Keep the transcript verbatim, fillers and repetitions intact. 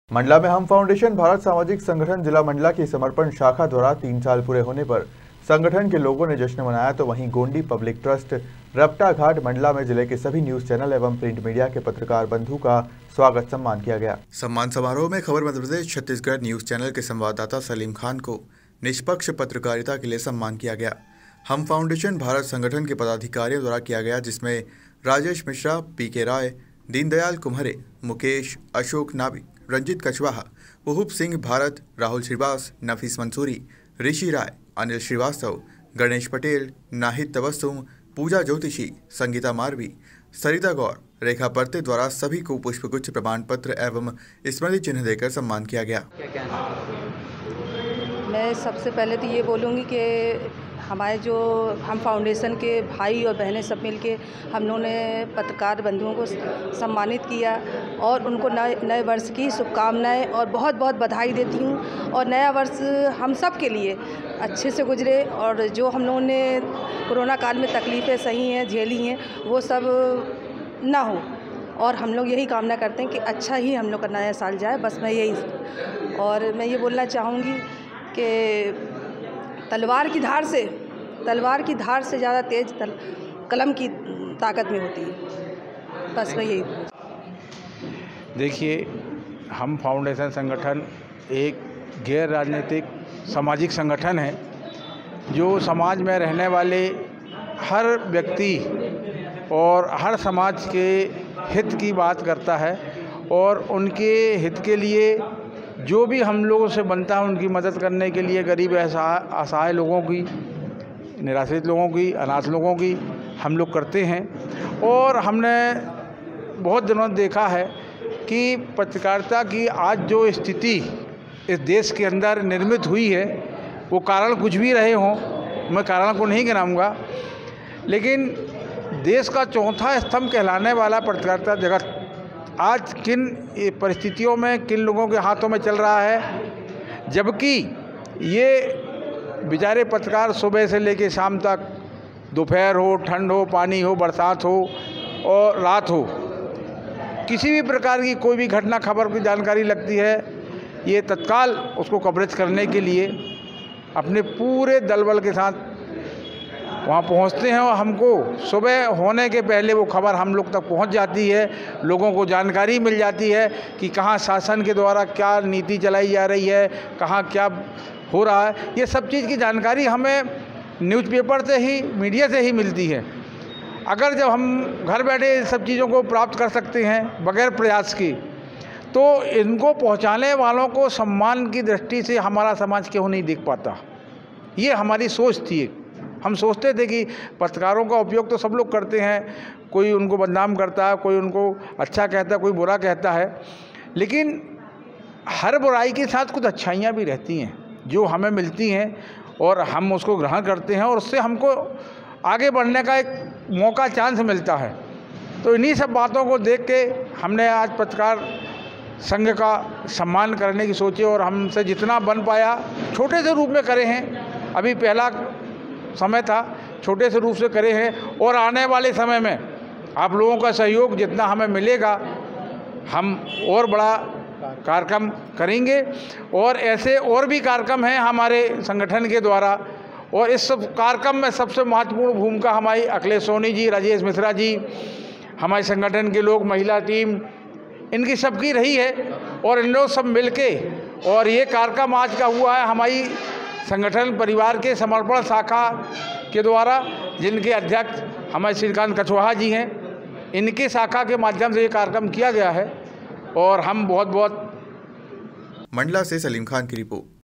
मंडला में हम फाउंडेशन भारत सामाजिक संगठन जिला मंडला की समर्पण शाखा द्वारा तीन साल पूरे होने पर संगठन के लोगों ने जश्न मनाया, तो वहीं गोंडी पब्लिक ट्रस्ट रपटा घाट मंडला में जिले के सभी न्यूज चैनल एवं प्रिंट मीडिया के पत्रकार बंधु का स्वागत सम्मान किया गया। सम्मान समारोह में खबर मध्य प्रदेश छत्तीसगढ़ न्यूज चैनल के संवाददाता सलीम खान को निष्पक्ष पत्रकारिता के लिए सम्मान किया गया। हम फाउंडेशन भारत संगठन के पदाधिकारियों द्वारा किया गया, जिसमें राजेश मिश्रा, पी के राय, दीनदयाल कुम्हरे, मुकेश, अशोक नाबिक, रंजित कछवाहा, उहुप सिंह भारत, राहुल श्रीवास, नफीस मंसूरी, ऋषि राय, अनिल श्रीवास्तव, गणेश पटेल, नाहिद तबस्सुम, पूजा ज्योतिषी, संगीता मारवी, सरिता गौर, रेखा परते द्वारा सभी को पुष्पगुच्छ, प्रमाण पत्र एवं स्मृति चिन्ह देकर सम्मान किया गया। मैं सबसे पहले तो ये बोलूँगी कि हमारे जो हम फाउंडेशन के भाई और बहनें सब मिलके हम लोगों ने पत्रकार बंधुओं को सम्मानित किया और उनको नए नए वर्ष की शुभकामनाएं और बहुत बहुत बधाई देती हूँ। और नया वर्ष हम सब के लिए अच्छे से गुजरे और जो हम लोगों ने कोरोना काल में तकलीफ़ें सही हैं, झेली हैं, वो सब ना हो। और हम लोग यही कामना करते हैं कि अच्छा ही हम लोग का नया साल जाए, बस मैं यही। और मैं ये बोलना चाहूँगी कि तलवार की धार से तलवार की धार से ज़्यादा तेज तल, कलम की ताकत में होती है। बस मैं यही। देखिए, हम फाउंडेशन संगठन एक गैर राजनीतिक सामाजिक संगठन है जो समाज में रहने वाले हर व्यक्ति और हर समाज के हित की बात करता है और उनके हित के लिए जो भी हम लोगों से बनता है उनकी मदद करने के लिए गरीब असहाय लोगों की, निराश्रित लोगों की, अनाथ लोगों की हम लोग करते हैं। और हमने बहुत दिनों देखा है कि पत्रकारिता की आज जो स्थिति इस देश के अंदर निर्मित हुई है, वो कारण कुछ भी रहे हों, मैं कारण को नहीं गिनाऊंगा, लेकिन देश का चौथा स्तंभ कहलाने वाला पत्रकारिता जगत आज किन परिस्थितियों में किन लोगों के हाथों में चल रहा है। जबकि ये बेचारे पत्रकार सुबह से लेकर शाम तक, दोपहर हो, ठंड हो, पानी हो, बरसात हो और रात हो, किसी भी प्रकार की कोई भी घटना खबर की जानकारी लगती है, ये तत्काल उसको कवरेज करने के लिए अपने पूरे दलबल के साथ वहाँ पहुँचते हैं और हमको सुबह होने के पहले वो खबर हम लोग तक पहुँच जाती है। लोगों को जानकारी मिल जाती है कि कहाँ शासन के द्वारा क्या नीति चलाई जा रही है, कहाँ क्या हो रहा है। ये सब चीज़ की जानकारी हमें न्यूज़पेपर से ही, मीडिया से ही मिलती है। अगर जब हम घर बैठे सब चीज़ों को प्राप्त कर सकते हैं बगैर प्रयास के, तो इनको पहुँचाने वालों को सम्मान की दृष्टि से हमारा समाज क्यों नहीं देख पाता। ये हमारी सोच थी। हम सोचते थे कि पत्रकारों का उपयोग तो सब लोग करते हैं, कोई उनको बदनाम करता है, कोई उनको अच्छा कहता है, कोई बुरा कहता है, लेकिन हर बुराई के साथ कुछ अच्छाइयाँ भी रहती हैं जो हमें मिलती हैं और हम उसको ग्रहण करते हैं और उससे हमको आगे बढ़ने का एक मौका, चांस मिलता है। तो इन्हीं सब बातों को देख के हमने आज पत्रकार संघ का सम्मान करने की सोची और हमसे जितना बन पाया छोटे से रूप में करे हैं। अभी पहला समय था, छोटे से रूप से करे हैं और आने वाले समय में आप लोगों का सहयोग जितना हमें मिलेगा, हम और बड़ा कार्यक्रम करेंगे। और ऐसे और भी कार्यक्रम हैं हमारे संगठन के द्वारा, और इस सब कार्यक्रम में सबसे महत्वपूर्ण भूमिका हमारी अखिलेश सोनी जी, राजेश मिश्रा जी, हमारे संगठन के लोग, महिला टीम, इनकी सबकी रही है। और इन लोग सब मिलके और ये कार्यक्रम आज का हुआ है हमारी संगठन परिवार के समर्पण शाखा के द्वारा, जिनके अध्यक्ष हमारे श्रीकांत कछवाहा जी हैं। इनके शाखा के माध्यम से ये कार्यक्रम किया गया है और हम बहुत बहुत। मंडला से सलीम खान की रिपोर्ट।